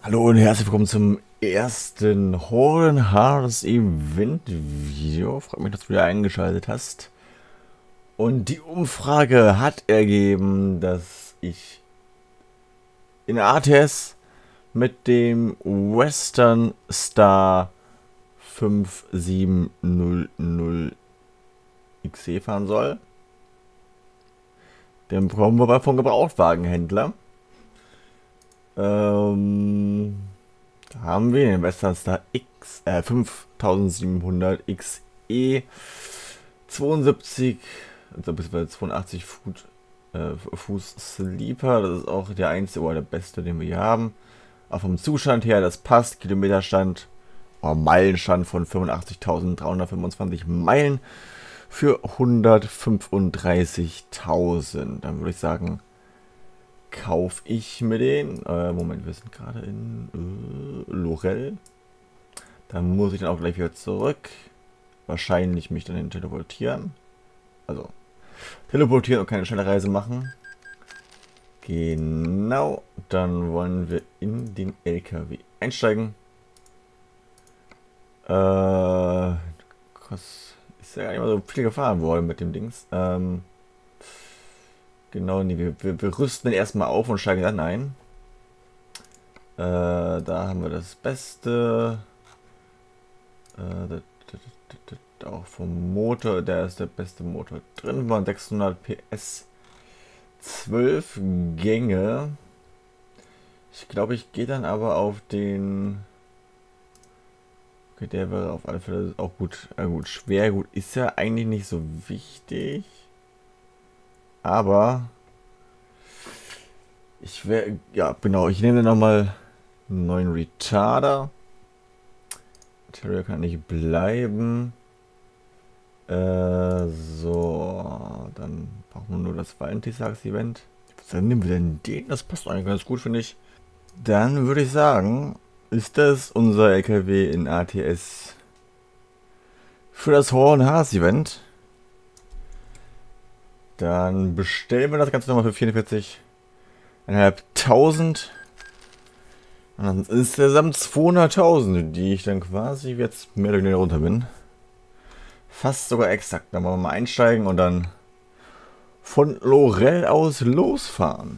Hallo und herzlich willkommen zum ersten Horn Hearts Event Video. Freut mich, dass du wieder eingeschaltet hast. Und die Umfrage hat ergeben, dass ich in ATS mit dem Western Star 5700 XE fahren soll. Den bekommen wir aber vom Gebrauchtwagenhändler. Da haben wir den Western Star 5700 XE 72, also bis 82 Fuß Sleeper. Das ist auch der einzige oder der beste, den wir hier haben. Auch vom Zustand her, das passt. Kilometerstand, Meilenstand von 85.325 Meilen für 135.000. Dann würde ich sagen, kaufe ich mir den. Moment, wir sind gerade in Lorel. Dann muss ich dann auch gleich wieder zurück. Wahrscheinlich mich dann teleportieren. Also teleportieren und keine schnelle Reise machen. Genau. Dann wollen wir in den LKW einsteigen. Ist ja gar nicht mal so viel gefahren worden mit dem Dings. Genau, nee, wir rüsten den erstmal auf und steigen dann ein. Da haben wir das Beste. Auch vom Motor, der ist der beste Motor drin. Waren 600 PS, 12 Gänge. Ich glaube, ich gehe dann aber auf den... Okay, der wäre auf alle Fälle auch gut. Gut, schwer gut ist ja eigentlich nicht so wichtig. Aber ich wäre, ja genau, ich nehme nochmal einen neuen Retarder. Terrier kann nicht bleiben. So, dann brauchen wir nur das Valentinstags-Event. Dann nehmen wir denn den? Das passt eigentlich ganz gut, finde ich. Dann würde ich sagen, ist das unser LKW in ATS für das Horn Hearts Event. Dann bestellen wir das Ganze nochmal für 44.500. Und dann ist insgesamt 200.000, die ich dann quasi jetzt mehr oder weniger runter bin. Fast sogar exakt. Dann wollen wir mal einsteigen und dann von Lorel aus losfahren.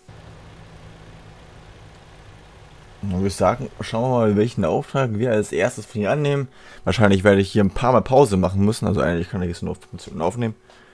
Dann würde ich sagen, schauen wir mal, welchen Auftrag wir als erstes von hier annehmen. Wahrscheinlich werde ich hier ein paar Mal Pause machen müssen. Also eigentlich kann ich es nur auf 5 Minuten aufnehmen.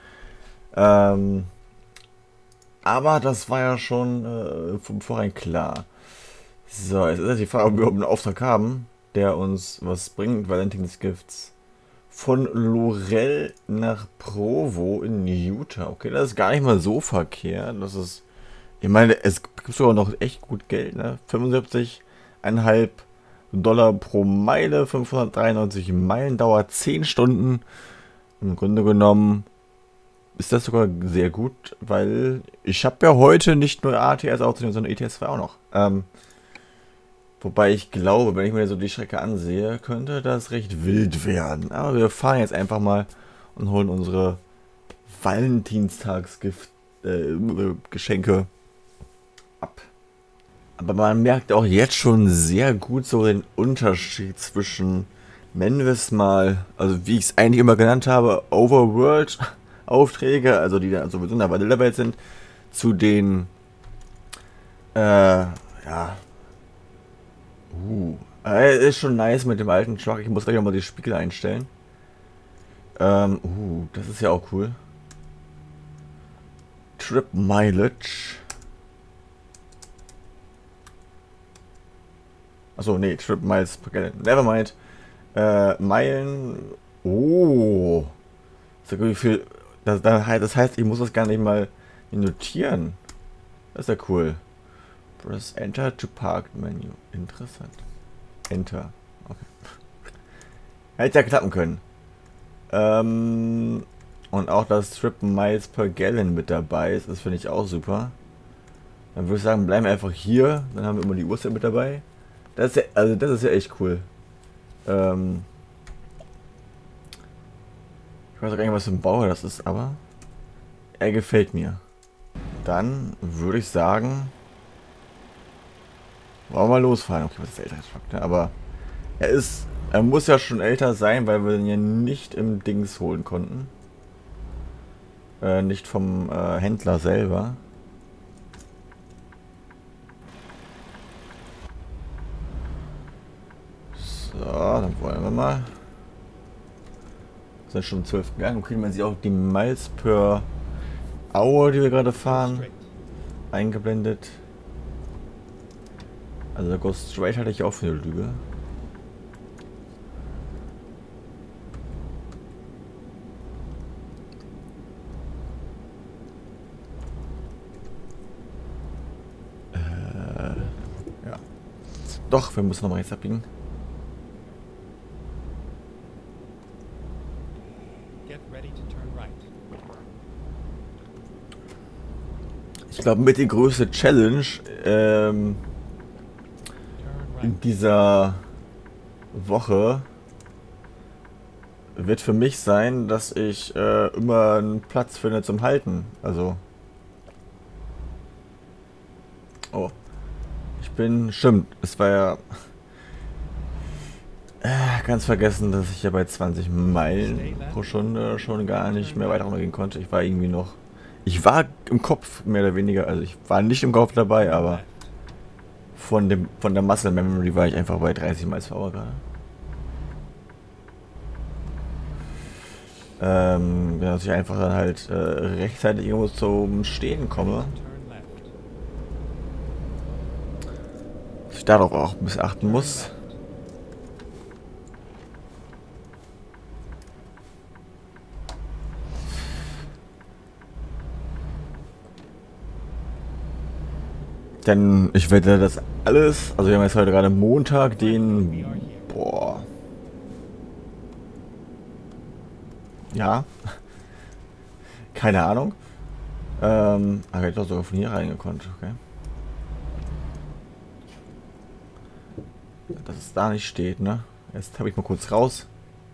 Aber das war ja schon von vornherein klar. So, jetzt ist jetzt die Frage, ob wir überhaupt einen Auftrag haben, der uns was bringt. Valentinsgifts von Lorel nach Provo in Utah. Okay, das ist gar nicht mal so verkehrt. Das ist, ich meine, es gibt sogar noch echt gut Geld, ne? 75,5 Dollar pro Meile, 593 Meilen, dauert 10 Stunden. Im Grunde genommen ist das sogar sehr gut, weil ich habe ja heute nicht nur ATS aufzunehmen, sondern ETS2 auch noch. Wobei ich glaube, wenn ich mir so die Strecke ansehe, könnte das recht wild werden. Aber wir fahren jetzt einfach mal und holen unsere Valentinstagsgeschenke ab. Aber man merkt auch jetzt schon sehr gut so den Unterschied zwischen, nennen wir es mal, also wie ich es eigentlich immer genannt habe, Overworld Aufträge, also die dann sowieso in der Vanilla-Welt sind, zu den, ja, ist schon nice mit dem alten Truck. Ich muss gleich nochmal die Spiegel einstellen. Das ist ja auch cool. Trip Mileage. Achso, nee, Trip Miles per Gallon. Nevermind. Meilen. Oh. So wie viel. Das heißt, ich muss das gar nicht mal notieren. Das ist ja cool. Press Enter to Park Menu. Interessant. Enter. Okay. Hätte ja klappen können. Und auch das Trip Miles per Gallon mit dabei ist, das finde ich auch super. Dann würde ich sagen, bleiben wir einfach hier. Dann haben wir immer die Uhrzeit mit dabei. Das ist ja, also das ist ja echt cool. Ich weiß auch gar nicht, was für ein Bauer das ist, aber er gefällt mir. Dann würde ich sagen, Wollen wir mal losfahren? Okay, was ist der ältere Truck, ne? Aber er muss ja schon älter sein, weil wir den ja nicht im Dings holen konnten. Nicht vom Händler selber. So, dann wollen wir mal. Sind schon 12 gegangen. Okay, man sieht auch die Miles per Hour, die wir gerade fahren, eingeblendet. Also Go Straight hatte ich auch für eine Lüge. Ja. Doch, wir müssen nochmal rechts abbiegen. Ich glaube, mit die größte Challenge in dieser Woche wird für mich sein, dass ich immer einen Platz finde zum Halten. Also. Oh. Stimmt, es war ja ganz vergessen, dass ich ja bei 20 Meilen pro Stunde schon gar nicht mehr weiter runtergehen konnte. Ich war irgendwie noch. Ich war im Kopf mehr oder weniger, also ich war nicht im Kopf dabei, aber von der Muscle Memory war ich einfach bei 30 Miles per Hour gerade. Dass ich einfach dann halt rechtzeitig irgendwo zum Stehen komme. Dass ich darauf auch ein bisschen achten muss. Denn ich werde das alles, also wir haben jetzt heute gerade Montag, boah. Ja. Keine Ahnung. Aber ich hätte doch sogar von hier reingekonnt, okay. Dass es da nicht steht, ne? Jetzt habe ich mal kurz raus.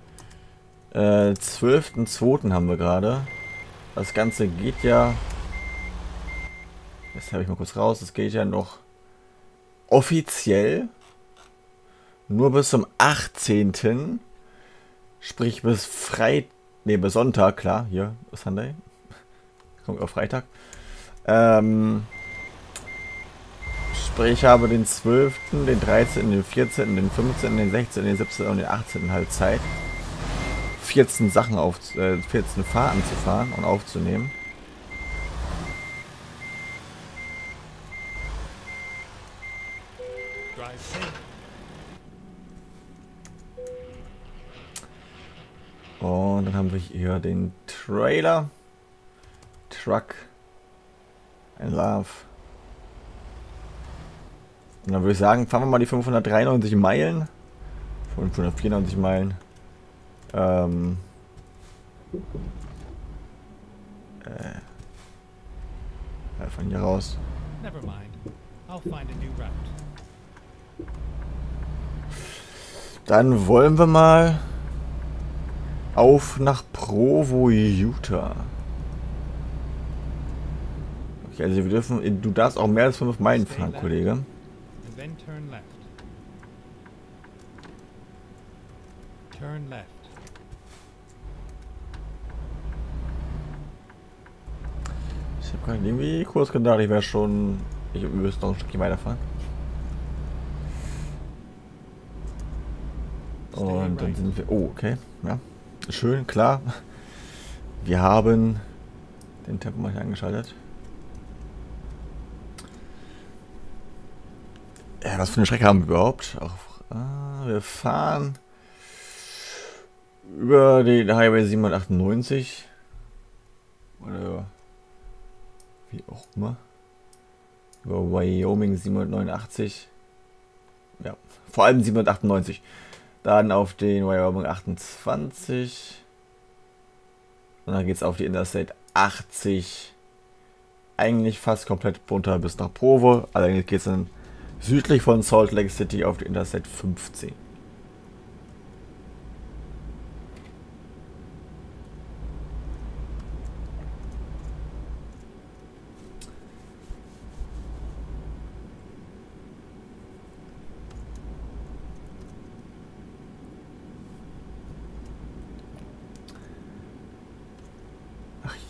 12.02. haben wir gerade. Das Ganze geht ja. Jetzt habe ich mal kurz raus. Das geht ja noch offiziell nur bis zum 18. Sprich bis bis Sonntag, klar. Hier ist Sunday. Kommt auf Freitag. Sprich, ich habe den 12., den 13., den 14., den 15., den 16., den 17. und den 18. halt Zeit. 14 Fahrten zu fahren und aufzunehmen. Und dann haben wir hier den Trailer. Truck. Ein Love. Und dann würde ich sagen, fahren wir mal die 593 Meilen. 594 Meilen. Von hier raus. Dann wollen wir mal auf nach Provo, Utah. Okay, also du darfst auch mehr als 5 Meilen fahren, Kollege. Ich habe gerade irgendwie kurz gedacht, ich müsste noch ein Stückchen weiterfahren. Und dann sind wir. Oh, okay. Ja. Schön, klar. Wir haben den Tempomat angeschaltet. Ja, was für eine Strecke haben wir überhaupt? Wir fahren über den Highway 798. Oder wie auch immer. Über Wyoming 789. Ja, vor allem 798. Dann auf den Wyoming 28. Und dann geht es auf die Interstate 80. Eigentlich fast komplett runter bis nach Provo. Allerdings geht es dann südlich von Salt Lake City auf die Interstate 15.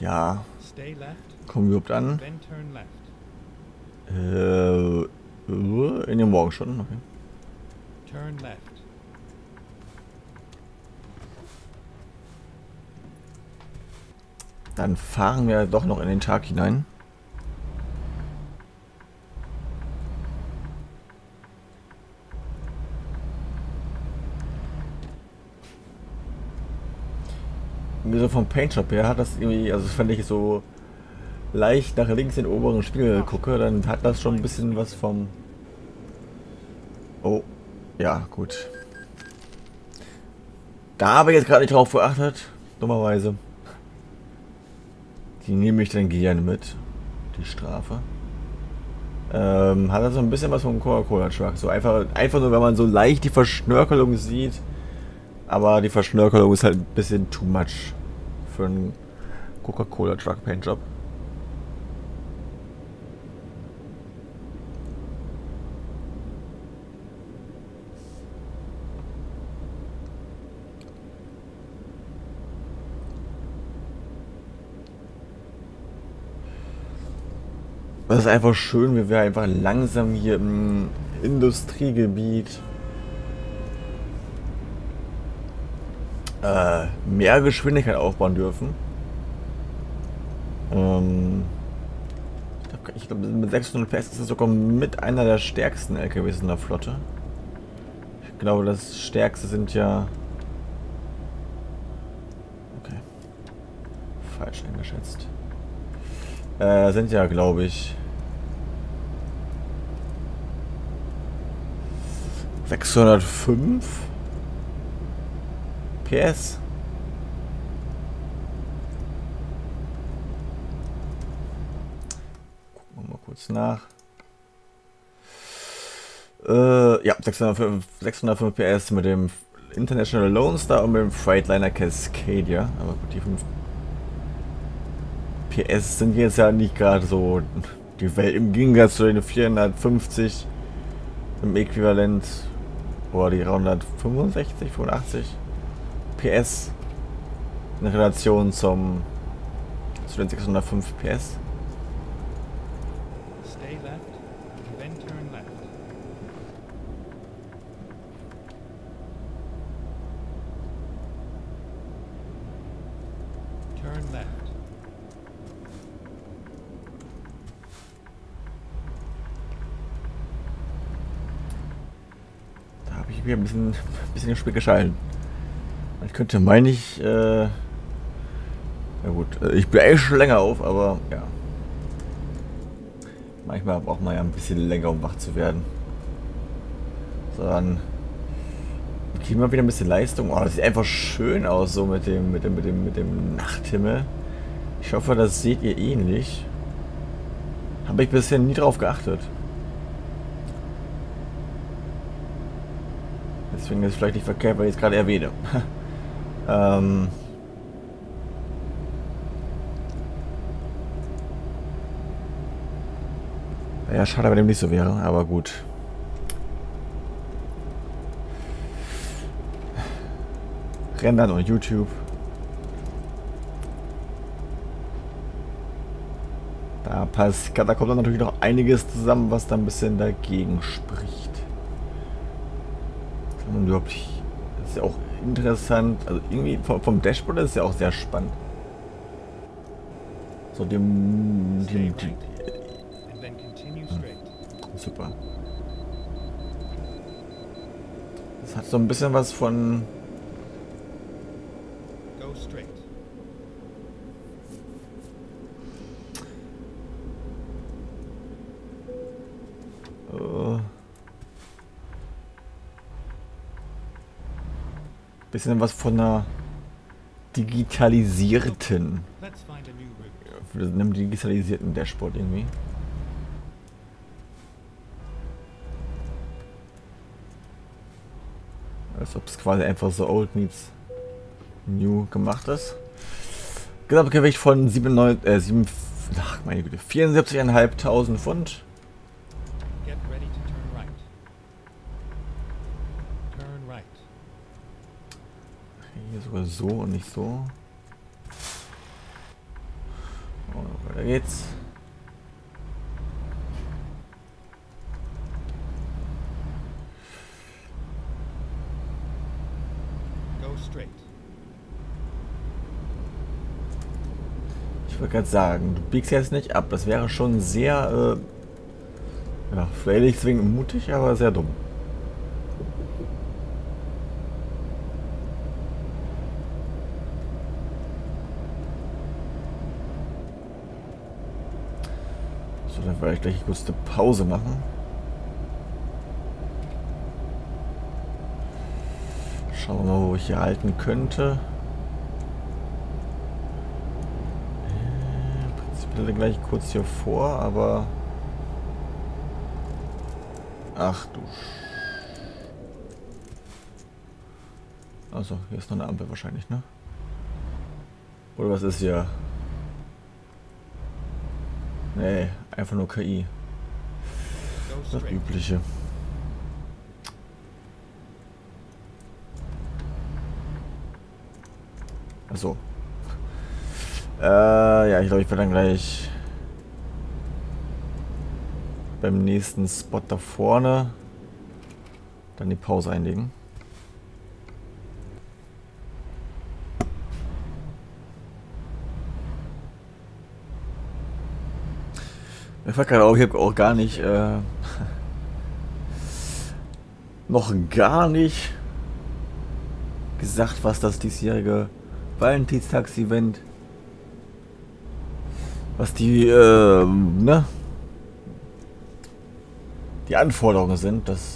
Ja. Stay left, Kommen wir überhaupt an? then turn left. In den Morgen schon, okay. Turn left. Dann fahren wir doch noch in den Tag hinein. So vom Paintjob her hat das irgendwie, also fand ich so leicht nach links in den oberen Spiegel gucke, dann hat das schon ein bisschen was vom... Oh, ja, gut. Da habe ich jetzt gerade nicht drauf geachtet, dummerweise. Die nehme ich dann gerne mit, die Strafe. Hat also ein bisschen was vom Coca-Cola-Truck. So einfach nur, wenn man so leicht die Verschnörkelung sieht. Aber die Verschnörkelung ist halt ein bisschen too much für einen Coca-Cola-Truck Paintjob. Das ist einfach schön, wie wir einfach langsam hier im Industriegebiet mehr Geschwindigkeit aufbauen dürfen. Ich glaube, mit 600 PS ist es sogar mit einer der stärksten LKWs in der Flotte. Ich glaube, das stärkste sind ja... Okay. Falsch eingeschätzt. Sind ja, glaube ich... 605 PS. Gucken wir mal kurz nach. Ja, 605 PS mit dem International Lone Star und mit dem Freightliner Cascadia. Aber gut, die 5 PS sind jetzt ja nicht gerade so die Welt im Gegensatz zu den 450 im Äquivalent. Oder die 365, 85 PS in Relation zu den 605 PS. Stay left, then turn left. Turn left. Da habe ich mir ein bisschen im Spiel geschalten. Ich könnte, meine ich, ja gut, ich bin eigentlich schon länger auf, aber ja. Manchmal braucht man ja ein bisschen länger, um wach zu werden. So, dann kriegen wir wieder ein bisschen Leistung. Oh, das sieht einfach schön aus, so mit dem Nachthimmel. Ich hoffe, das seht ihr ähnlich. Habe ich bisher nie drauf geachtet. Deswegen ist es vielleicht nicht verkehrt, weil ich es gerade erwähne. Ja, schade, wenn dem nicht so wäre, aber gut. Rendern und YouTube. Da kommt dann natürlich noch einiges zusammen, was da ein bisschen dagegen spricht. Unglaublich. Das ist ja auch interessant. Also irgendwie vom Dashboard ist es ja auch sehr spannend. So super. Das hat so ein bisschen was von... Go straight. Bisschen was von einer digitalisierten... Für einem digitalisierten Dashboard irgendwie. Als ob es quasi einfach so old meets new gemacht ist. Gesamtgewicht von 74.500 Pfund. Get ready to turn right. Turn right. Hier sogar so und nicht so. Da geht's. Go straight. Ich wollte gerade sagen, du biegst jetzt nicht ab. Das wäre schon sehr, ja, vielleicht nicht zwingend mutig, aber sehr dumm. So, dann werde ich gleich kurz eine Pause machen. Schauen wir mal, wo ich hier halten könnte. Prinzipiell gleich kurz hier vor, aber... Ach du Also, hier ist noch eine Ampel wahrscheinlich, ne? Oder was ist hier? Nee, einfach nur KI. Go Das straight. Übliche. Achso. Ja, ich glaube, ich werde dann gleich beim nächsten Spot da vorne dann die Pause einlegen. Mir fällt gerade auf, ich habe auch gar nicht noch gar nicht gesagt, was das diesjährige Valentinstags-Event, was die ne, die Anforderungen sind, dass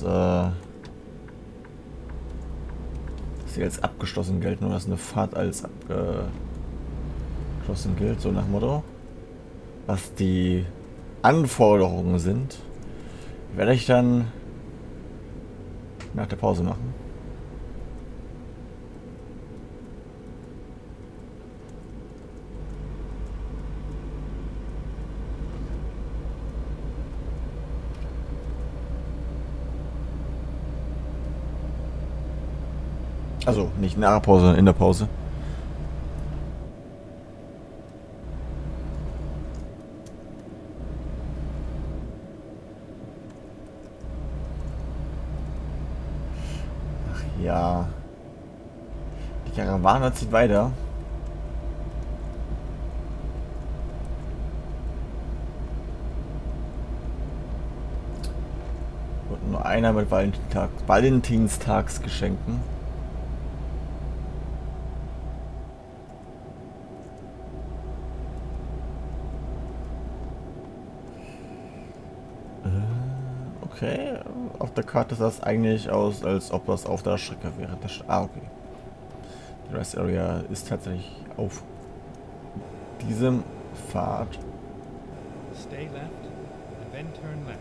sie als abgeschlossen gelten oder dass eine Fahrt als abgeschlossen gilt, so nach Motto. Was die Anforderungen sind, werde ich dann nach der Pause machen. Also nicht nach der Pause, sondern in der Pause. Ach ja. Die Karawane zieht weiter. Und nur einer mit Valentinstagsgeschenken. Okay, auf der Karte sah es eigentlich aus, als ob das auf der Strecke wäre. Okay. Die Rest Area ist tatsächlich auf diesem Pfad. Stay left and then turn left.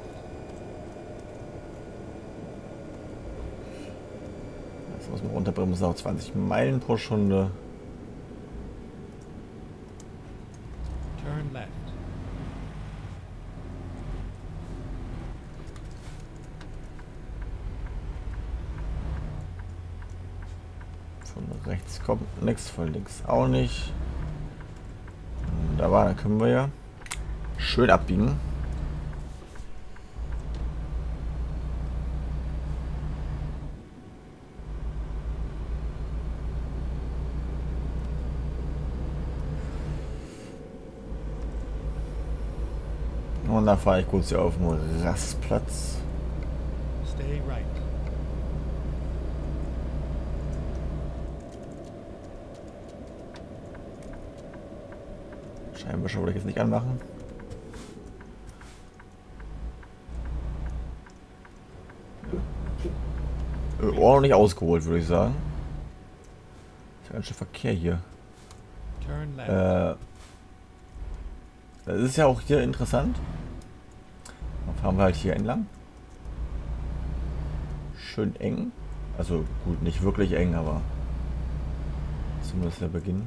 Jetzt muss man runterbremsen auf 20 Meilen pro Stunde. Turn left. Von rechts kommt nichts, von links auch nicht. Da war, dann können wir ja schön abbiegen. Und dann fahre ich kurz hier auf dem Rastplatz. Stay right. Scheinwischer wollte ich jetzt nicht anmachen. Ordentlich ausgeholt, würde ich sagen. Ist ja ganz schön Verkehr hier. Turn left. Das ist ja auch hier interessant. Dann fahren wir halt hier entlang. Schön eng. Also gut, nicht wirklich eng, aber zumindest der Beginn.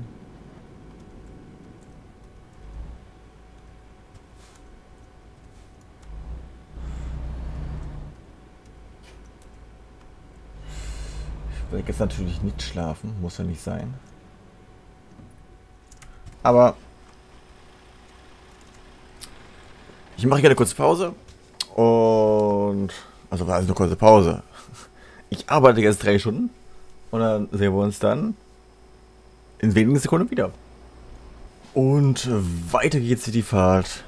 Ich will jetzt natürlich nicht schlafen, muss ja nicht sein. Aber Ich mache hier eine kurze Pause. Und... Also war es eine kurze Pause. Ich arbeite jetzt 3 Stunden. Und dann sehen wir uns dann in wenigen Sekunden wieder. Und weiter geht's die Fahrt.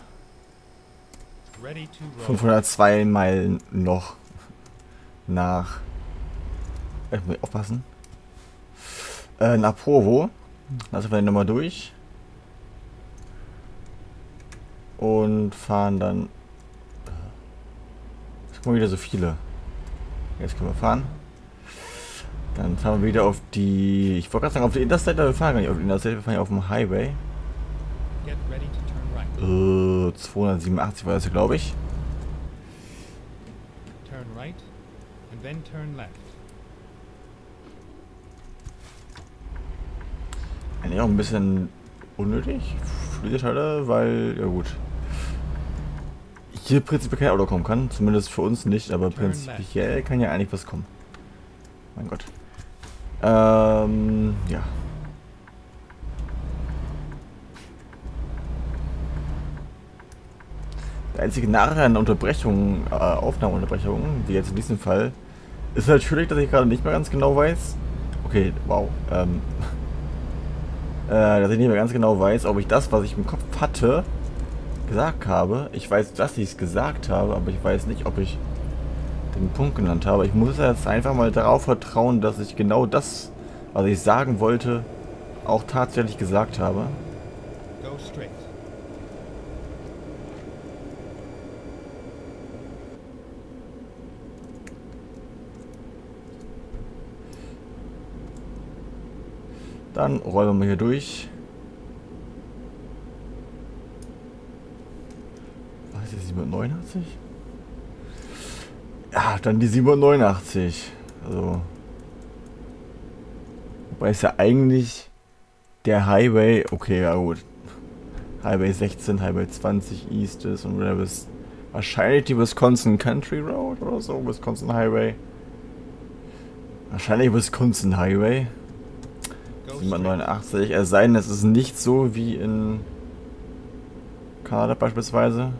502 Meilen noch nach... Ich muss aufpassen. Nach Provo. Lassen wir den nochmal durch. Und fahren dann... Jetzt kommen wieder so viele. Jetzt können wir fahren. Dann fahren wir wieder auf die... Ich wollte gerade sagen, auf die Interstate, aber wir fahren gar nicht auf die Interstate, wir fahren ja auf dem Highway. 287 war das, glaube ich. Turn right and then turn left. Eigentlich auch ein bisschen unnötig, Flügelteile, weil, ja gut, hier prinzipiell kein Auto kommen kann, zumindest für uns nicht, aber prinzipiell kann ja eigentlich was kommen. Mein Gott. Ja. Der einzige Nachteil an Unterbrechungen, Aufnahmeunterbrechungen, wie jetzt in diesem Fall, ist natürlich, dass ich gerade nicht mehr ganz genau weiß. Okay, wow. Dass ich nicht mehr ganz genau weiß, ob ich das, was ich im Kopf hatte, gesagt habe. Ich weiß, dass ich es gesagt habe, aber ich weiß nicht, ob ich den Punkt genannt habe. Ich muss jetzt einfach mal darauf vertrauen, dass ich genau das, was ich sagen wollte, auch tatsächlich gesagt habe. Go straight. Dann rollen wir mal hier durch. Was ist die 789? Ja, dann die 789. Also. Wobei es ja eigentlich der Highway, okay, ja gut. Highway 16, Highway 20 East ist und whatever ist. Wahrscheinlich die Wisconsin Country Road oder so, Wisconsin Highway. Wahrscheinlich Wisconsin Highway. 789, es sei denn, es ist nicht so wie in Kanada beispielsweise.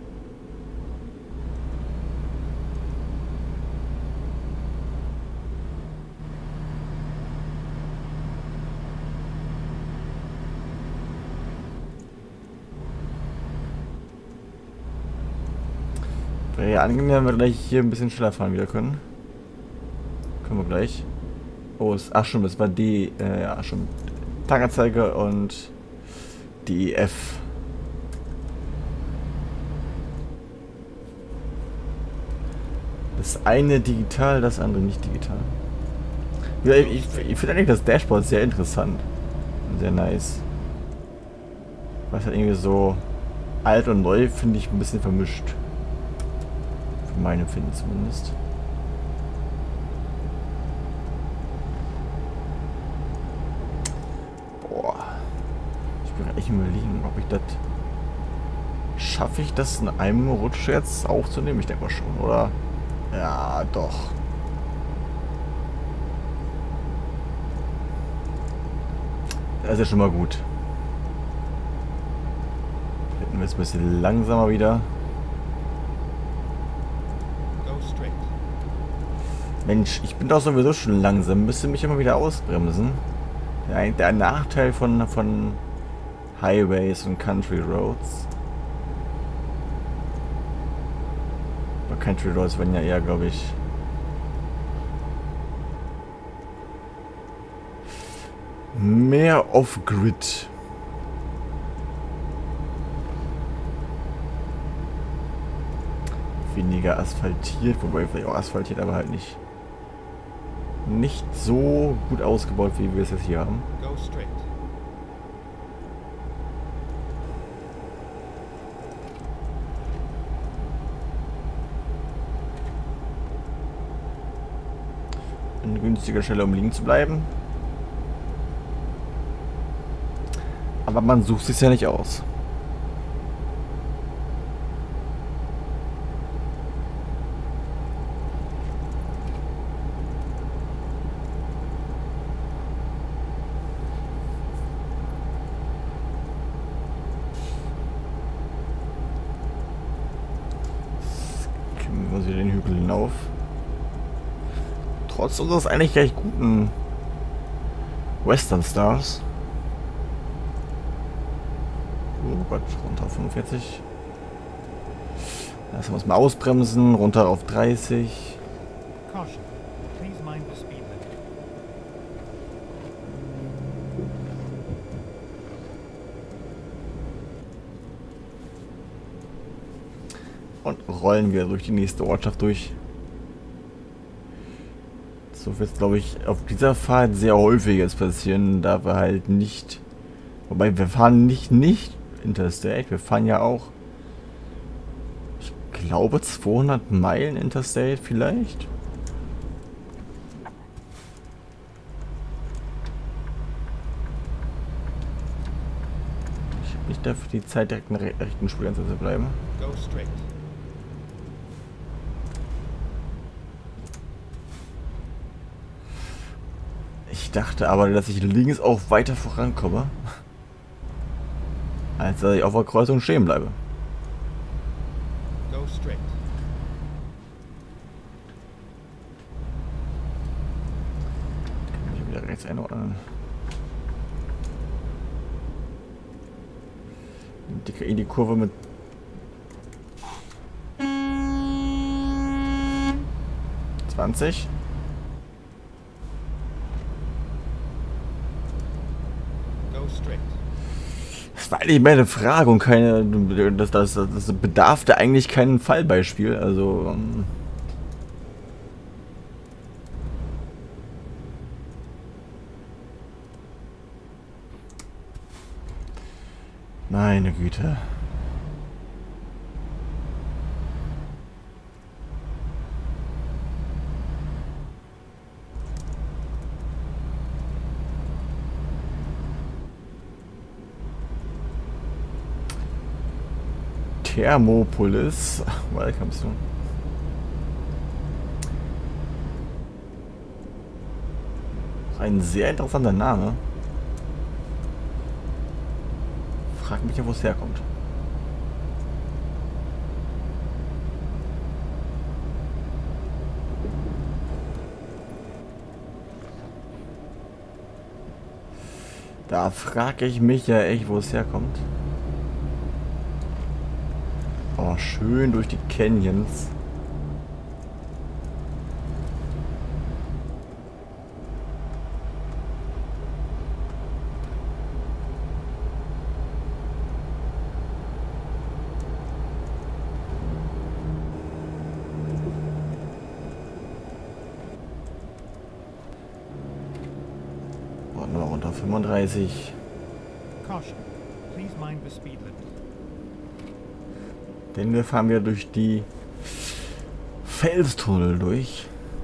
Wäre ja angenehm, wenn wir gleich hier ein bisschen schneller fahren wieder können. Können wir gleich. Oh, ach schon, das war die, ja schon, Tankanzeige und die F. Das eine digital, das andere nicht digital. Ja, ich finde eigentlich das Dashboard sehr interessant. Und sehr nice. Was halt irgendwie so alt und neu, finde ich, ein bisschen vermischt. Für mein Empfinden zumindest. Ich überlegen, ob ich das schaffe, ich das in einem Rutsch jetzt aufzunehmen. Ich denke mal schon, oder? Ja, doch. Das ist ja schon mal gut. Hätten wir jetzt ein bisschen langsamer wieder. Mensch, ich bin doch sowieso schon langsam. Müsste mich immer wieder ausbremsen. Der Nachteil von Highways und Country Roads. Aber Country Roads werden ja eher, glaube ich, mehr off-grid. Weniger asphaltiert, wobei vielleicht auch asphaltiert, aber halt nicht so gut ausgebaut, wie wir es jetzt hier haben. Go straight. Eine günstige Stelle, um liegen zu bleiben. Aber man sucht es ja nicht aus. hinauf. Trotz unseres eigentlich recht guten Western Stars. Oh Gott, runter auf 45. Lassen wir es mal ausbremsen, runter auf 30. Caution. Please mind the speed limit. Und rollen wir durch die nächste Ortschaft durch. So wird es, glaube ich, auf dieser Fahrt sehr häufig jetzt passieren, da wir halt nicht... Wobei, wir fahren nicht Interstate, wir fahren ja auch, ich glaube, 200 Meilen Interstate vielleicht. Ich habe nicht dafür die Zeit, direkt in der rechten Spurgrenze zu bleiben. Go straight. Ich dachte aber, dass ich links auch weiter vorankomme, als dass ich auf der Kreuzung stehen bleibe. Go straight. Kann ich wieder rechts einordnen. Dicke in die Kurve mit 20. Go straight. Das war eigentlich meine Frage und keine. Das bedarfte eigentlich kein Fallbeispiel. Also. Meine Güte. Thermopolis. Welcome to. Ein sehr interessanter Name. Frag mich ja, wo es herkommt. Da frage ich mich ja echt, wo es herkommt. Oh, schön durch die Canyons. Und noch unter 35. Caution. Please mind the speed limit. Denn wir fahren wieder durch die Felstunnel durch.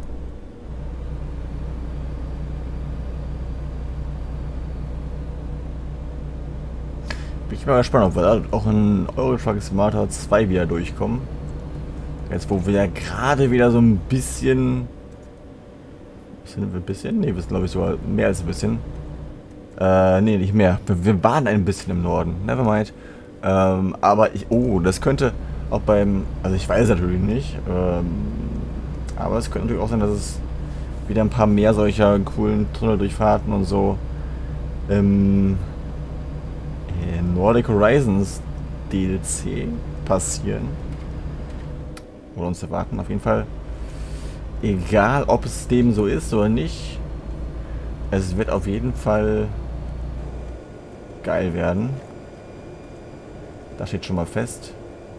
Bin ich mal gespannt, ob wir da auch in Eurotruck Smarter 2 wieder durchkommen. Jetzt, wo wir ja gerade wieder so ein bisschen... Sind wir ein bisschen? Ne, wir sind, glaube ich, sogar mehr als ein bisschen. Ne, nicht mehr. Wir waren ein bisschen im Norden. Nevermind. Aber ich... Oh, das könnte auch beim... Also ich weiß natürlich nicht. Aber es könnte natürlich auch sein, dass es wieder ein paar mehr solcher coolen Tunneldurchfahrten und so in Nordic Horizons DLC passieren. Oder uns erwarten. Auf jeden Fall. Egal, ob es dem so ist oder nicht. Es wird auf jeden Fall geil werden. Das steht schon mal fest.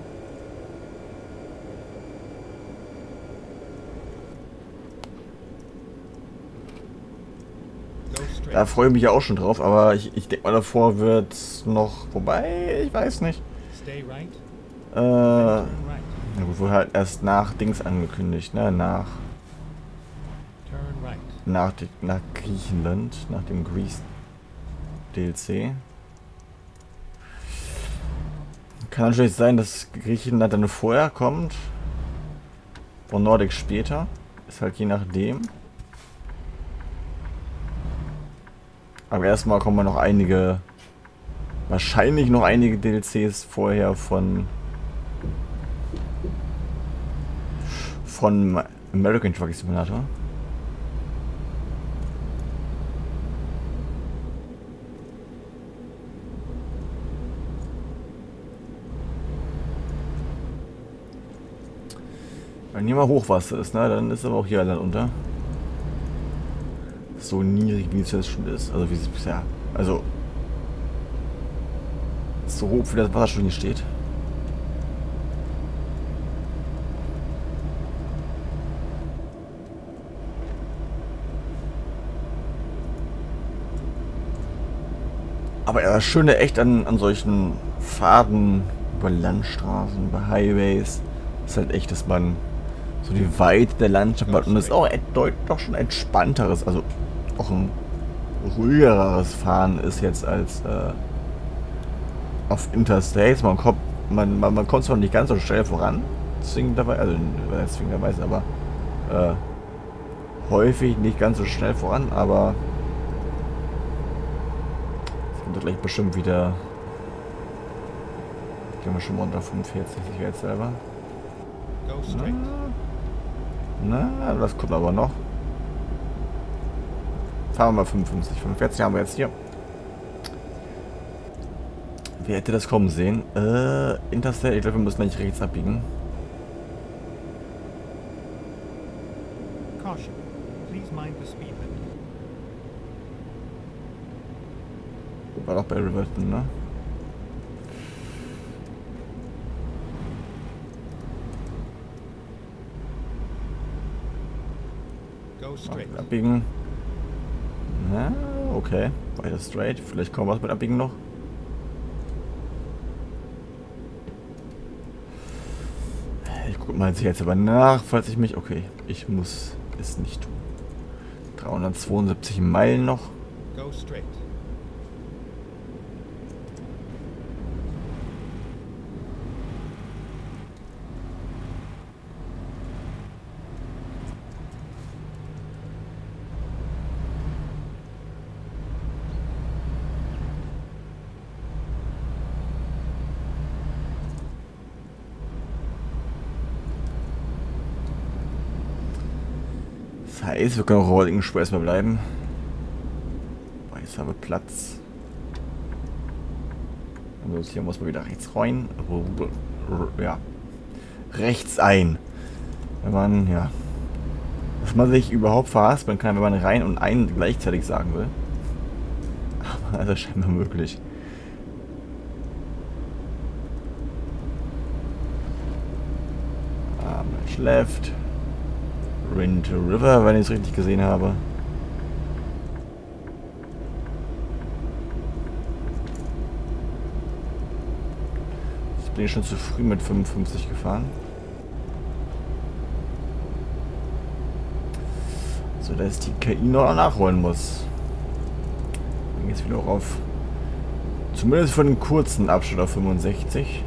Da freue ich mich ja auch schon drauf, aber ich denke mal, davor wird noch... Wobei, ich weiß nicht. Stay right. Na Turn right. gut, wurde halt erst nach Dings angekündigt, ne? Nach Turn right. nach Griechenland, nach dem Greece DLC. Kann natürlich sein, dass Griechenland dann vorher kommt und Nordic später. Ist halt je nachdem. Aber erstmal kommen noch einige, wahrscheinlich noch einige DLCs vorher von von American Truck Simulator. Wenn hier mal Hochwasser ist, ne, dann ist aber auch hier Land unter. So niedrig, wie es jetzt schon ist. Also wie es bisher. Also so hoch, wie das Wasser schon hier steht. Aber ja, das Schöne echt an solchen Fahrten über Landstraßen, über Highways, ist halt echt, dass man so die Weite der Landschaft hat und es auch doch schon entspannteres, also auch ein ruhigeres Fahren ist jetzt als auf Interstates. Man kommt zwar nicht ganz so schnell voran, zwingenderweise, also zwingenderweise, aber häufig nicht ganz so schnell voran, aber es kommt doch gleich bestimmt wieder. Gehen wir schon mal unter 45 sicherheitshalber. Na, das kommt aber noch. Fahren wir mal 55. 45 haben wir jetzt hier. Wer hätte das kommen sehen? Interstate, ich glaube, wir müssen eigentlich rechts abbiegen. Caution. Please mind the speed limit. War doch bei Riverton, ne? Go straight. Abbiegen. Na, okay. Weiter straight. Vielleicht kommen wir was mit Abbiegen noch. Ich gucke mal jetzt aber nach, falls ich mich... Okay, ich muss es nicht tun. 372 Meilen noch. Go straight. Das heißt, wir können auch heutigen Spur erstmal bleiben. Jetzt haben wir Platz. Also hier muss man wieder rechts rein. Ja. Rechts ein. Wenn man, ja. Dass man sich überhaupt verhaspeln kann, wenn man rein und ein gleichzeitig sagen will. Aber das ist scheinbar möglich. Much left. Rind River, wenn ich es richtig gesehen habe. Jetzt bin ich schon zu früh mit 55 gefahren. So, dass die KI noch nachholen muss. Dann geht es wieder auch auf. Zumindest für den kurzen Abschnitt auf 65.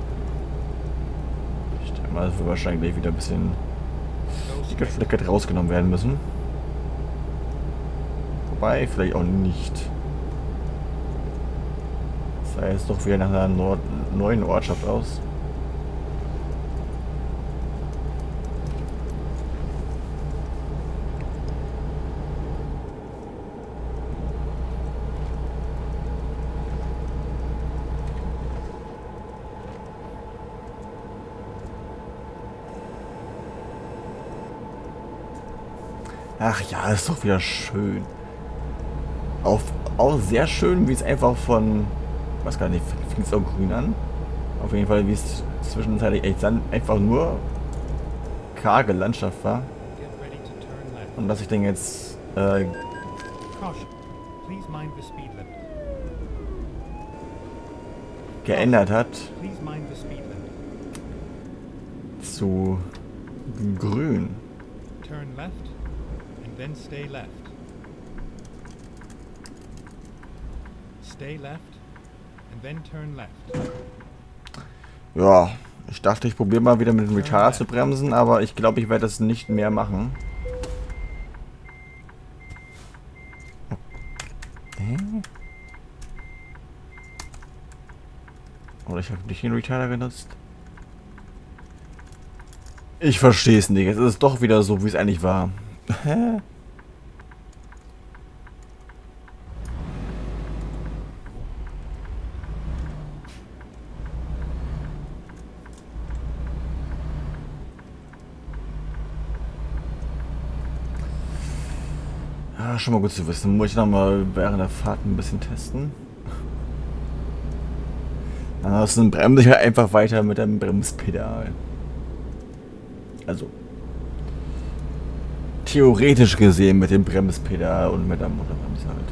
Ich denke mal, das wird wahrscheinlich gleich wieder ein bisschen die Geschwindigkeit rausgenommen werden müssen. Wobei, vielleicht auch nicht. Das sah jetzt doch wieder nach einer neuen Ortschaft aus. Ach ja, ist doch wieder schön. Auch sehr schön, wie es einfach von... Ich weiß gar nicht, fängt es auch grün an? Auf jeden Fall, wie es zwischenzeitlich echt einfach nur karge Landschaft war. Und dass ich den jetzt geändert hat zu grün. Turn left and then stay left. Stay left and then turn left. Ja, ich dachte, ich probiere mal wieder mit dem Retarder zu bremsen, aber ich glaube, ich werde das nicht mehr machen. Okay. Oder ich habe nicht den Retarder genutzt. Ich verstehe es nicht. Es ist doch wieder so, wie es eigentlich war. Hä? Ja, schon mal gut zu wissen. Muss ich noch mal während der Fahrt ein bisschen testen. Ansonsten bremse ich halt einfach weiter mit dem Bremspedal. Also theoretisch gesehen mit dem Bremspedal und mit der Motorbremse halt.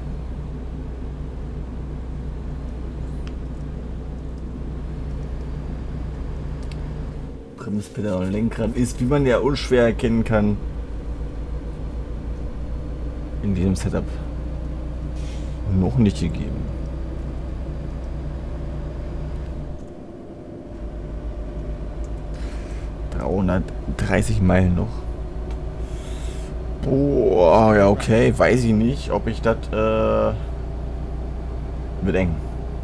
Bremspedal und Lenkrad ist, wie man ja unschwer erkennen kann, in diesem Setup noch nicht gegeben. ...330 Meilen noch. Boah, ja okay, weiß ich nicht, ob ich das wird eng.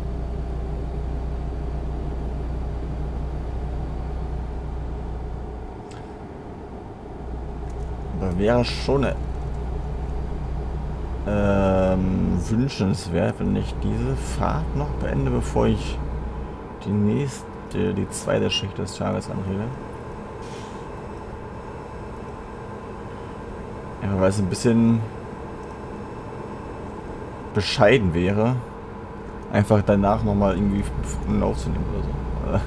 Aber wäre schon wünschenswert, wenn ich diese Fahrt noch beende, bevor ich die zweite Schicht des Tages anrede. Ja, weil es ein bisschen bescheiden wäre, einfach danach nochmal irgendwie 5 Stunden aufzunehmen oder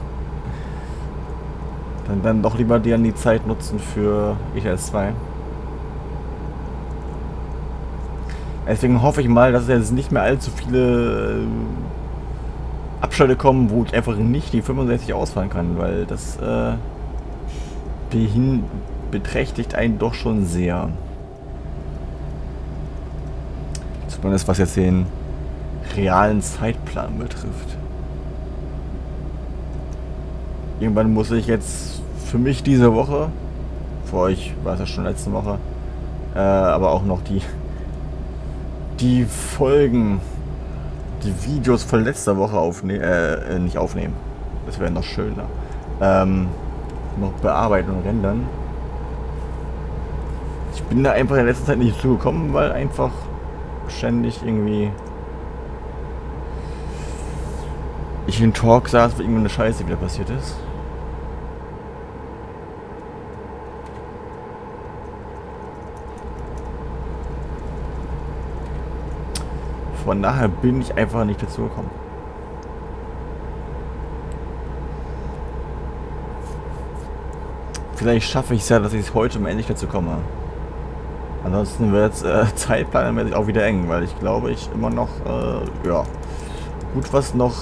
so. Dann doch lieber die Zeit nutzen für ETS 2. Deswegen hoffe ich mal, dass es jetzt nicht mehr allzu viele Abschnitte kommen, wo ich einfach nicht die 65 ausfahren kann, weil das beträchtigt einen doch schon sehr. Zumindest was jetzt den realen Zeitplan betrifft. Irgendwann muss ich jetzt für mich diese Woche, für euch war es ja schon letzte Woche, aber auch noch die Folgen, die Videos von letzter Woche nicht aufnehmen. Das wäre noch schöner. Noch bearbeiten und rendern. Ich bin da einfach in letzter Zeit nicht zugekommen, weil einfach ständig irgendwie ich in Talk saß, weil irgendeine Scheiße wieder passiert ist. Von daher bin ich einfach nicht dazu gekommen. Vielleicht schaffe ich es ja, dass ich heute mal endlich dazu komme. Ansonsten wird es zeitplanmäßig auch wieder eng, weil ich glaube, ich immer noch ja, gut was noch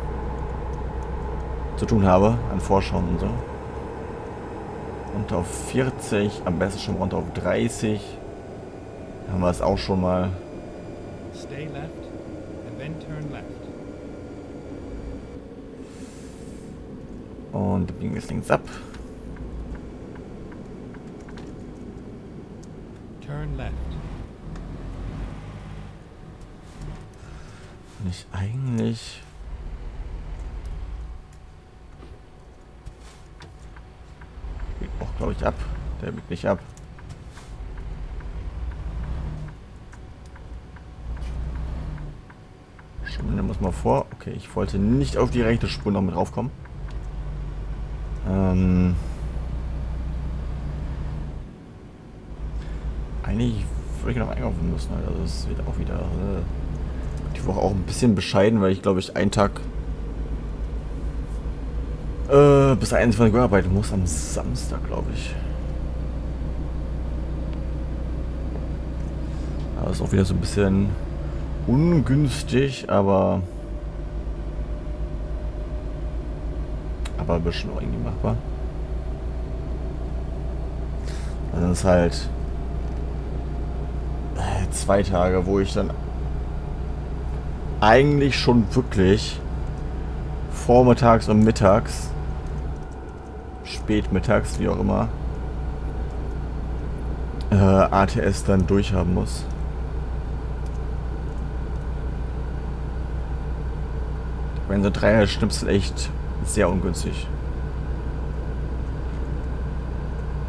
zu tun habe an Vorschauen und so. Runter auf 40, am besten schon runter auf 30. Haben wir es auch schon mal. Stay left and then turn left. Und biegen jetzt links ab. Turn left. Nicht eigentlich. Biegt auch, glaube ich, ab. Der biegt nicht ab. Schimmel muss mal vor. Okay, ich wollte nicht auf die rechte Spur noch mit raufkommen. Eigentlich würde ich noch einkaufen müssen. Also das wird auch wieder die Woche auch ein bisschen bescheiden, weil ich glaube ich einen Tag bis 21 Uhr arbeiten muss am Samstag, glaube ich. Aber ist auch wieder so ein bisschen ungünstig, aber ein bisschen auch irgendwie machbar. Also das ist halt 2 Tage, wo ich dann eigentlich schon wirklich vormittags und mittags, spätmittags, wie auch immer, ATS dann durchhaben muss. Wenn so 3 Schnipsel echt sehr ungünstig.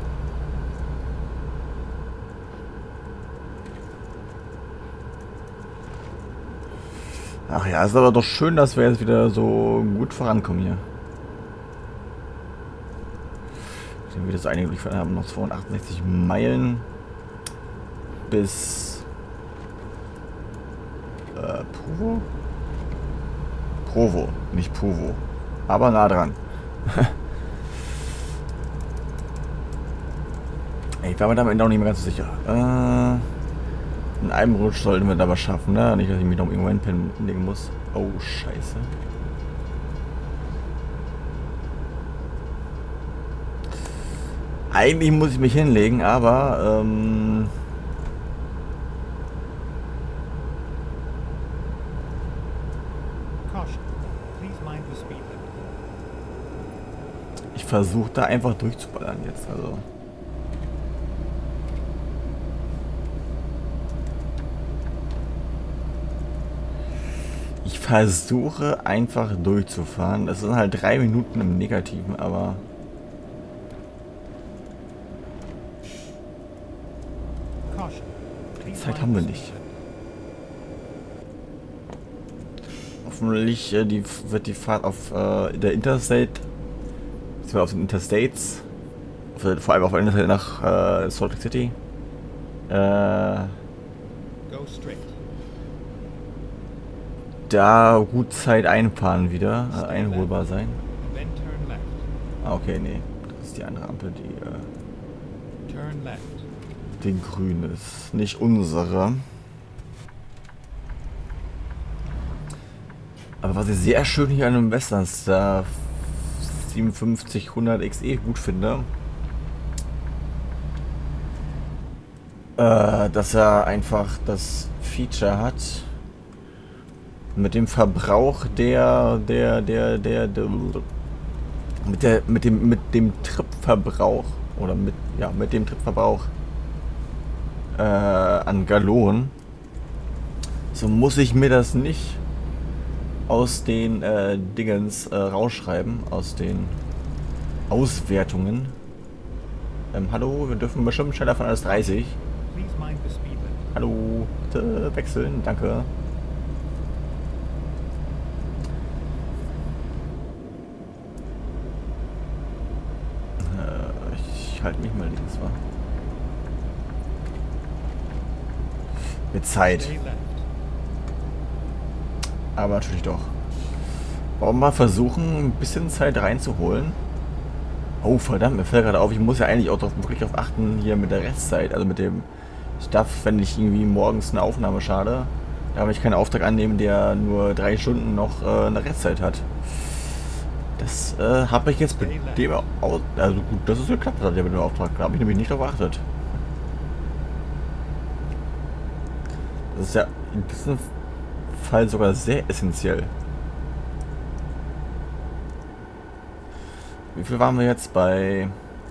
Ach ja, ist aber doch schön, dass wir jetzt wieder so gut vorankommen hier. Wie das einige durchfahren haben, noch 268 Meilen bis Provo? Provo, nicht Provo. Aber nah dran. Ich war mir damit auch nicht mehr ganz so sicher. In einem Rutsch sollten wir das aber schaffen, ne? Nicht, dass ich mich noch irgendwo hinlegen muss. Oh, scheiße. Eigentlich muss ich mich hinlegen, aber ich versuche da einfach durchzuballern jetzt, also. Ich versuche einfach durchzufahren. Das sind halt 3 Minuten im Negativen, aber Zeit haben wir nicht. Hoffentlich wird die Fahrt auf der Interstate, auf den Interstates, vor allem auf der Interstate nach Salt Lake City, da gut Zeit einfahren wieder, einholbar sein. Ah, okay, nee, das ist die andere Ampel, die grün ist, nicht unsere. Aber was ich sehr schön hier an dem Western Star 5700 XE gut finde, dass er einfach das Feature hat mit dem Verbrauch mit dem Tripverbrauch oder mit dem Tripverbrauch an Gallonen. So muss ich mir das nicht aus den Dingens rausschreiben, aus den Auswertungen. Hallo, wir dürfen bestimmt schneller fahren als 30. Hallo, bitte wechseln, danke. Ich halte mich mal links, wa? Mit Zeit. Aber natürlich doch. Wollen wir mal versuchen, ein bisschen Zeit reinzuholen? Oh, verdammt, mir fällt gerade auf, ich muss ja eigentlich auch wirklich darauf achten, hier mit der Restzeit, also mit dem... Ich darf, wenn ich irgendwie morgens eine Aufnahme schade, darf ich keinen Auftrag annehmen, der nur 3 Stunden noch eine Restzeit hat. Das habe ich jetzt mit dem... Also gut, das ist geklappt, hat der mit dem Auftrag. Da habe ich nämlich nicht darauf geachtet. Das ist ja in diesem Fall sogar sehr essentiell. Wie viel waren wir jetzt? Bei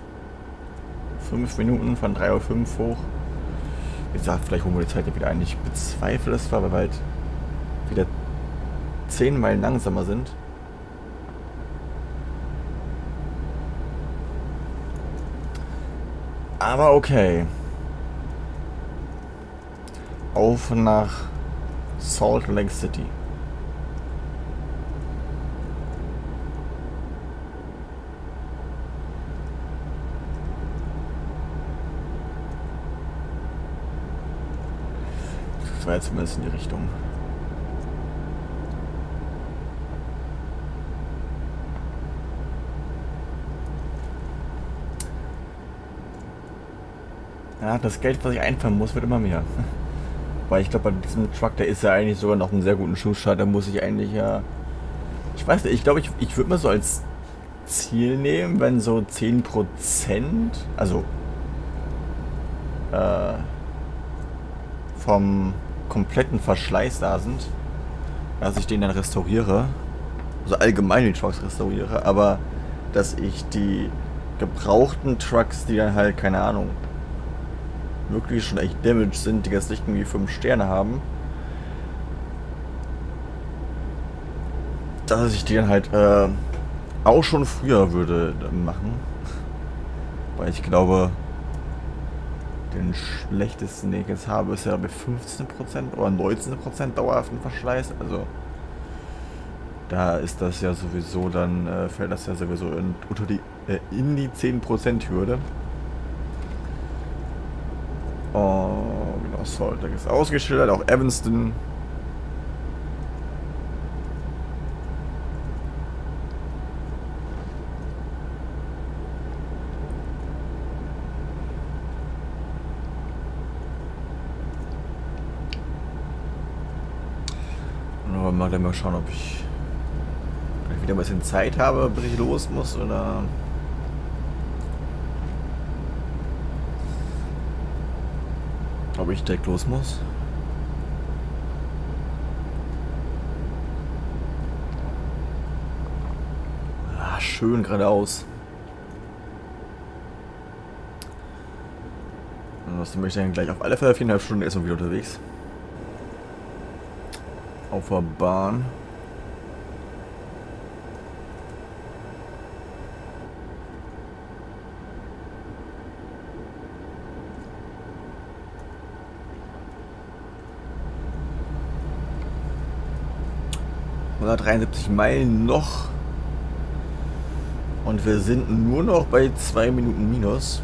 5 Minuten von 3:05 Uhr hoch. Wie gesagt, vielleicht holen wir die Zeit wieder ein. Ich bezweifle es zwar, weil wir halt wieder 10 Meilen langsamer sind. Aber okay. Auf nach Salt Lake City. Das war jetzt zumindest in die Richtung. Ja, das Geld, was ich einfahren muss, wird immer mehr. Weil ich glaube, bei diesem Truck, der ist ja eigentlich sogar noch einen sehr guten Schuhstart. Da muss ich eigentlich ja... Ich weiß nicht, ich glaube, ich würde mir so als Ziel nehmen, wenn so 10%, also vom kompletten Verschleiß da sind, dass ich den dann restauriere. Also allgemein die Trucks restauriere, aber dass ich die gebrauchten Trucks, die dann halt, keine Ahnung, wirklich schon echt damaged sind, die jetzt nicht irgendwie 5 Sterne haben, dass ich die dann halt auch schon früher würde machen. Weil ich glaube, Den schlechtesten, den ich jetzt habe, ist ja bei 15% oder 19% dauerhaften Verschleiß. Also da ist das ja sowieso dann, fällt das ja sowieso in die 10% Hürde. Oh, genau, Salt Lake ist ausgeschildert, auch Evanston. Mal schauen, ob ich wieder ein bisschen Zeit habe, bis ich los muss, oder ob ich direkt los muss. Ah, schön geradeaus. Und was möchte ich dann gleich auf alle Fälle 4,5 Stunden erstmal wieder unterwegs. Auf der Bahn. Oder 73 Meilen noch. Und wir sind nur noch bei 2 Minuten minus.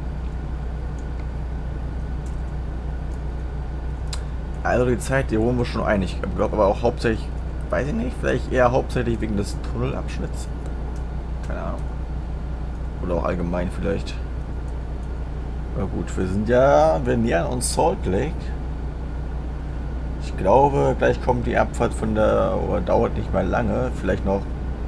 Also die Zeit, die holen wir schon ein. Ich glaube aber auch hauptsächlich, weiß ich nicht, vielleicht eher hauptsächlich wegen des Tunnelabschnitts. Keine Ahnung. Oder auch allgemein vielleicht. Na gut, wir nähern uns Salt Lake. Ich glaube, gleich kommt die Abfahrt von der, oder dauert nicht mal lange, vielleicht noch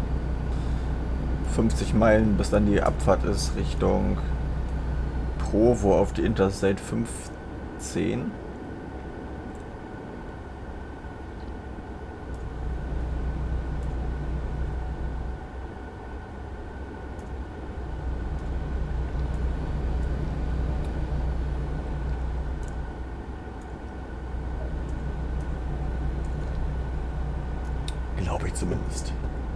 50 Meilen, bis dann die Abfahrt ist Richtung Provo auf die Interstate 15. Glaube ich zumindest.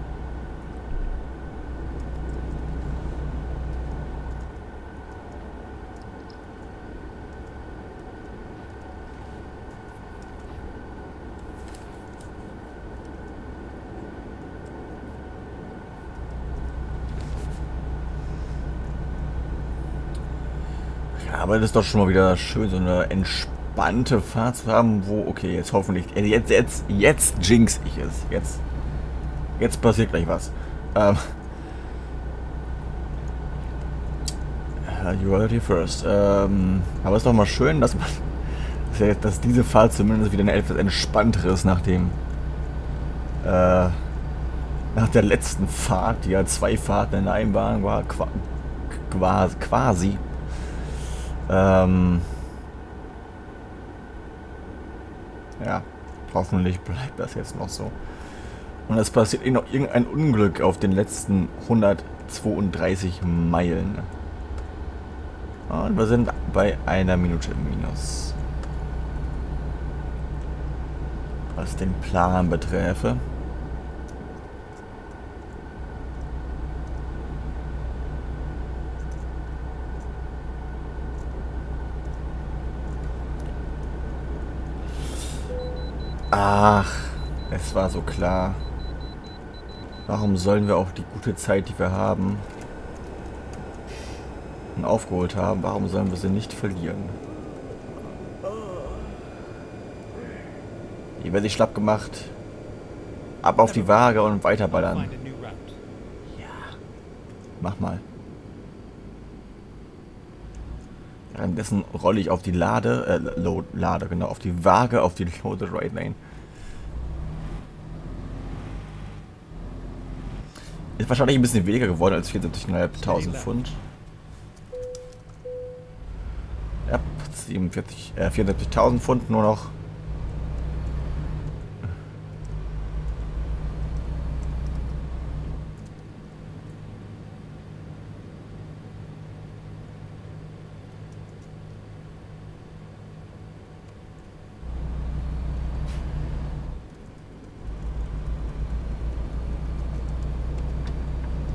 Ja, aber das ist doch schon mal wieder schön, so eine entspannte Fahrt zu haben, wo, okay, jetzt hoffentlich, jetzt jinx ich es. Jetzt passiert gleich was. You heard it first. Aber es ist doch mal schön, dass diese Fahrt zumindest wieder eine etwas entspanntere ist nach der letzten Fahrt, die ja 2 Fahrten in einem waren, war quasi. Ja, hoffentlich bleibt das jetzt noch so. Und es passiert noch irgendein Unglück auf den letzten 132 Meilen. Und wir sind bei 1 Minute im Minus. Was den Plan beträfe. Ach, es war so klar. Warum sollen wir auch die gute Zeit, die wir haben und aufgeholt haben, warum sollen wir sie nicht verlieren? Hier werde ich schlapp gemacht. Ab auf die Waage und weiterballern. Ja, mach mal. Währenddessen rolle ich auf die genau, auf die Waage, auf die Loaded Right Lane. Ist wahrscheinlich ein bisschen weniger geworden als 74.500 Pfund. Ja, 74.000 Pfund nur noch.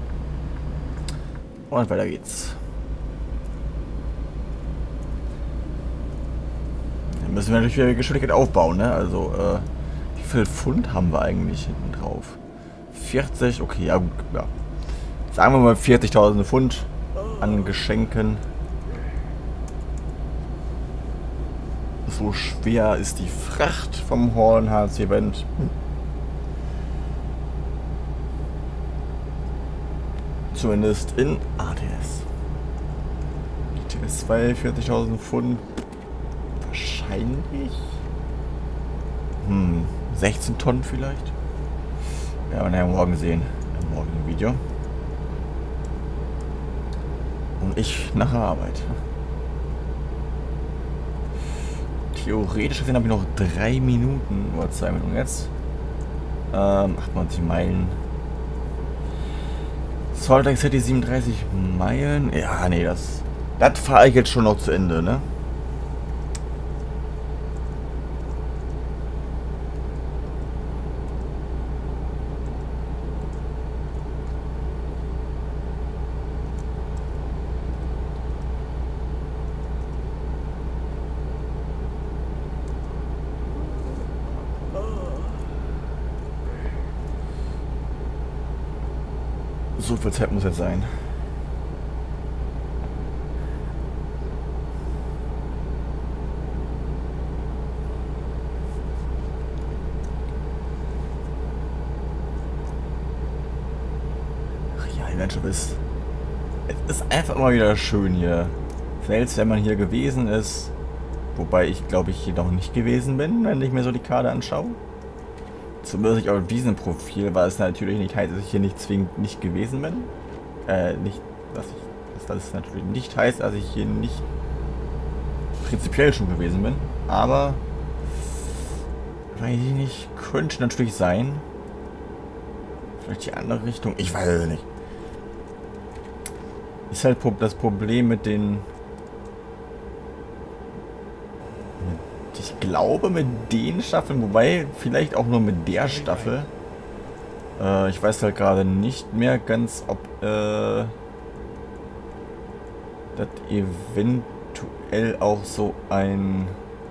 Und weiter geht's. müssen wir natürlich wieder Geschwindigkeit aufbauen, ne? Also, wie viel Pfund haben wir eigentlich hinten drauf? 40, okay, ja gut, ja. Sagen wir mal 40.000 Pfund an Geschenken. So schwer ist die Fracht vom Hornhards Event. Zumindest in ATS. ITS 2, 40.000 Pfund. Wahrscheinlich. 16 Tonnen vielleicht. Ja, wir morgen sehen. Im morgigen Video. Und ich nach der Arbeit. Theoretisch gesehen habe ich noch 3 Minuten oder 2 Minuten jetzt. 98 Meilen. Salt Lake City 37 Meilen. Ja, nee, das fahre ich jetzt schon noch zu Ende, ne? So viel Zeit muss jetzt sein. Ach ja, Adventure ist. Es ist einfach immer wieder schön hier. Selbst wenn man hier gewesen ist. Wobei ich glaube ich hier noch nicht gewesen bin, wenn ich mir so die Karte anschaue. Zumindest auf diesem Profil, weil es natürlich nicht heißt, dass ich hier nicht zwingend nicht gewesen bin. Nicht, dass das natürlich nicht heißt, dass ich hier nicht prinzipiell schon gewesen bin. Aber, weiß ich nicht, könnte natürlich sein. Vielleicht die andere Richtung, ich weiß es nicht. Ist halt das Problem mit den... Ich glaube mit den Staffeln, wobei vielleicht auch nur mit der Staffel. Ich weiß halt gerade nicht mehr ganz, ob das eventuell auch so ein...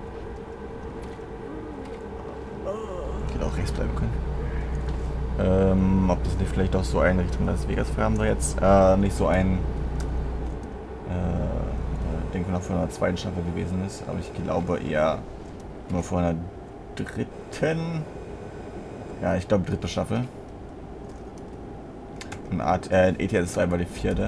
Hätte auch rechts bleiben können. Ob das nicht vielleicht auch so eine Richtung Las Vegas haben wir jetzt. Nicht so ein... denke noch von einer zweiten Staffel gewesen ist, aber ich glaube eher nur von einer dritten. Ja, ich glaube dritte Staffel. Und ETS 2 war die vierte.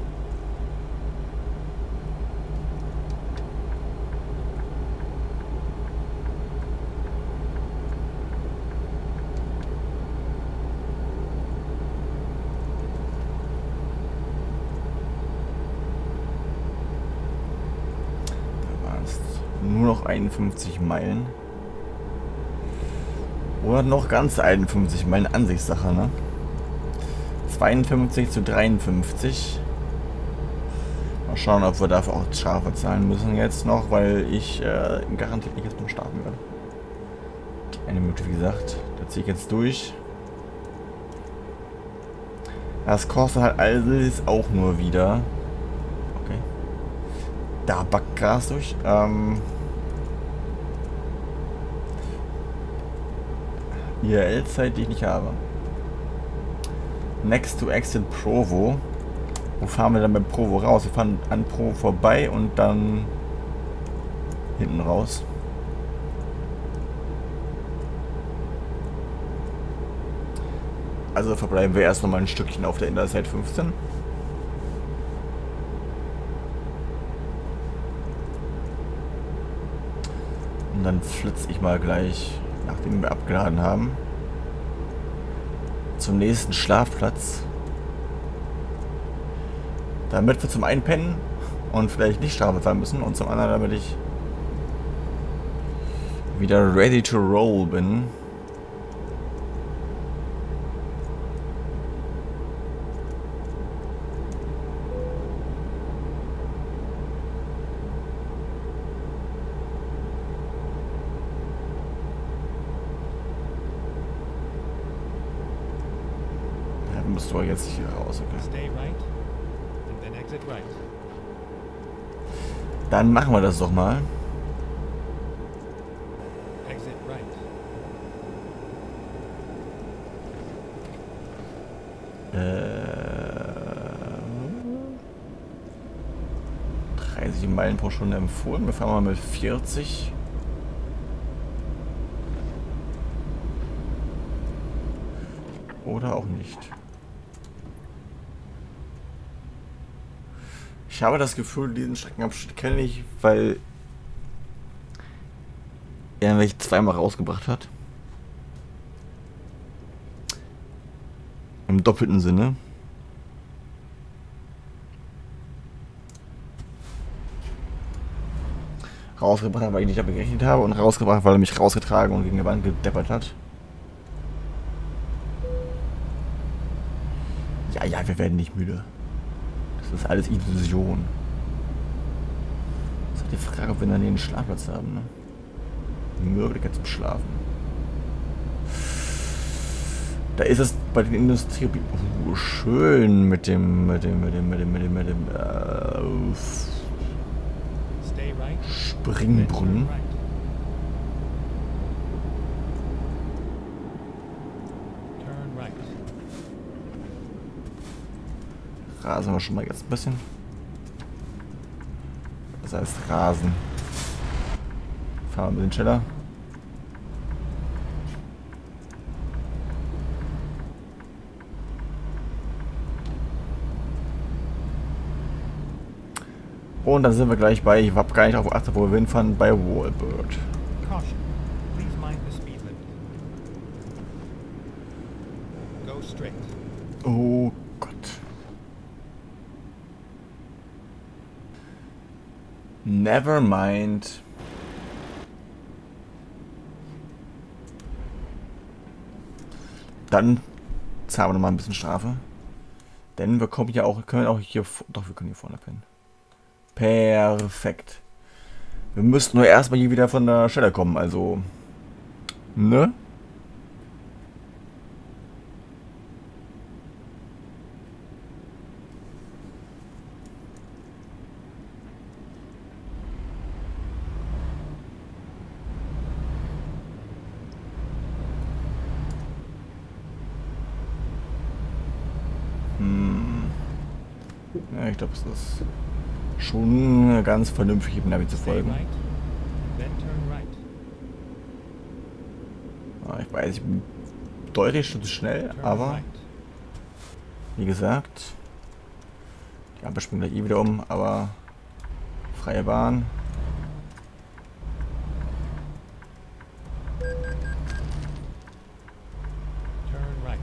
Nur noch 51 Meilen. Oder noch ganz 51 Meilen, Ansichtssache, ne? 52 zu 53. Mal schauen, ob wir dafür auch Strafe zahlen müssen jetzt noch, weil ich garantiert nicht jetzt beim Starten werde. Eine Minute, wie gesagt. Da ziehe ich jetzt durch. Das kostet halt alles auch nur wieder. Okay. Da backt Gras durch. IRL-Zeit, die ich nicht habe. Next to Exit Provo. Wo fahren wir dann bei Provo raus? Wir fahren an Provo vorbei und dann hinten raus. Also verbleiben wir erst noch mal ein Stückchen auf der Interstate 15. Und dann flitze ich mal gleich, nachdem wir abgeladen haben, zum nächsten Schlafplatz. Damit wir zum einen pennen und vielleicht nicht Strafe zahlen müssen und zum anderen, damit ich wieder ready to roll bin. Müsst du jetzt hier raus, okay. Stay right and then exit right. Dann machen wir das doch mal. Exit right. 30 Meilen pro Stunde empfohlen. Wir fahren mal mit 40. Oder auch nicht. Ich habe das Gefühl, diesen Streckenabschnitt kenne ich, weil er mich zweimal rausgebracht hat. Im doppelten Sinne. Rausgebracht, weil ich nicht damit gerechnet habe, und rausgebracht, weil er mich rausgetragen und gegen die Wand gedeppert hat. Ja, wir werden nicht müde. Das ist alles Illusion. Das ist halt die Frage, ob wir dann hier einen Schlafplatz haben, ne? Möglichkeit zum Schlafen. Da ist es bei den Industriegebieten schön mit dem Stay right. Springbrunnen. Then turn right. Turn right. Rasen wir schon mal jetzt ein bisschen. Das heißt Rasen. Fahren wir ein bisschen schneller. Und dann sind wir gleich bei, ich habe gar nicht darauf geachtet, wo wir hinfahren, bei Wallbird. Caution. Please mind the speed limit. Go straight. Oh Gott. Never mind. Dann zahlen wir noch mal ein bisschen Strafe. Denn wir kommen ja auch, können auch hier, doch, wir können hier vorne pennen. Perfekt. Wir müssten nur erstmal hier wieder von der Stelle kommen, also. Ne? Ja, ich glaube, es ist schon ganz vernünftig, dem Navi zu Stay folgen. right. Then turn right. Ja, ich weiß, ich bin deutlich zu schnell, Turn aber right. wie gesagt, die Ampel springt gleich wieder um, aber freie Bahn. Turn right.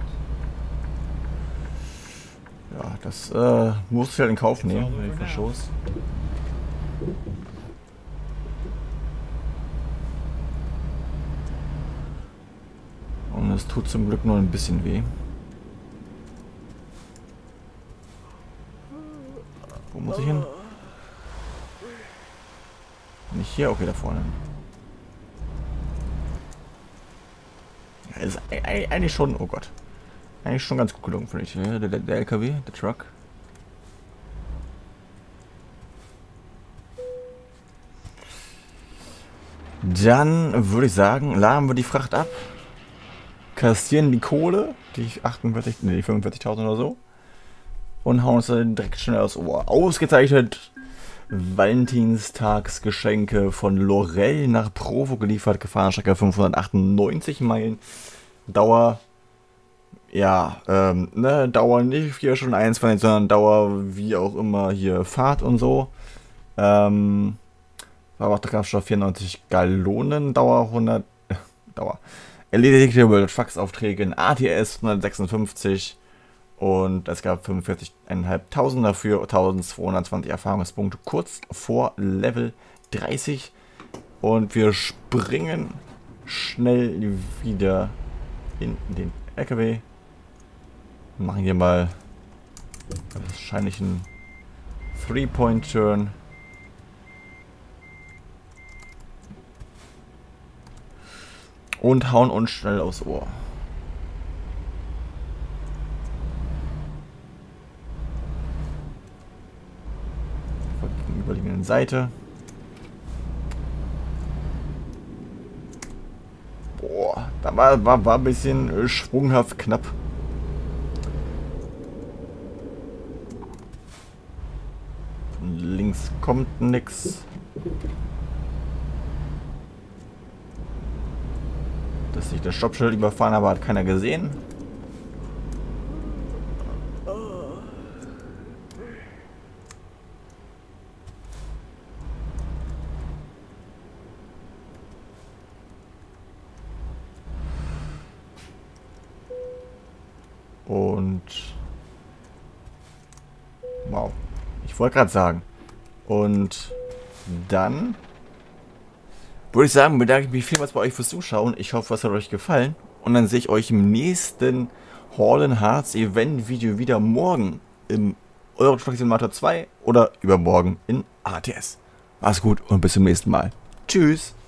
Ja, das muss ich halt in Kauf nehmen, wenn ich verschoss. Und es tut zum Glück nur ein bisschen weh. Wo muss ich hin? Nicht hier? Okay, da vorne. Ja, ist eigentlich schon, oh Gott. Eigentlich schon ganz gut gelungen, finde ich. Ja, der LKW, der Truck. Dann würde ich sagen, laden wir die Fracht ab. Kassieren die Kohle, die 48, nee, die 45.000 oder so. Und hauen uns dann direkt schnell aus Ohr. Ausgezeichnet. Valentinstagsgeschenke von Lorel nach Provo geliefert. Gefahrenstrecke 598 Meilen. Dauer. Ja, ne, Dauer nicht 4 Stunden 21, sondern Dauer wie auch immer hier Fahrt und so. Verbrauchskraftstoff 94 Gallonen, Dauer 100. Dauer. Erledigte World Trucks Aufträge in ATS 156 und es gab 45.500 dafür, 1220 Erfahrungspunkte kurz vor Level 30 und wir springen schnell wieder in den LKW und machen hier mal wahrscheinlich einen 3-Point-Turn. Und hauen uns schnell aufs Ohr. Von der gegenüberliegenden Seite. Da war ein bisschen schwunghaft knapp. Von links kommt nix. Dass sich das Stoppschild überfahren, aber hat keiner gesehen. Und wow, ich wollte gerade sagen. Und dann würde ich sagen, bedanke ich mich vielmals bei euch fürs Zuschauen. Ich hoffe, es hat euch gefallen. Und dann sehe ich euch im nächsten Hall in Hearts Event Video wieder morgen im Euro Truck Simulator 2 oder übermorgen in ATS. Mach's gut und bis zum nächsten Mal. Tschüss.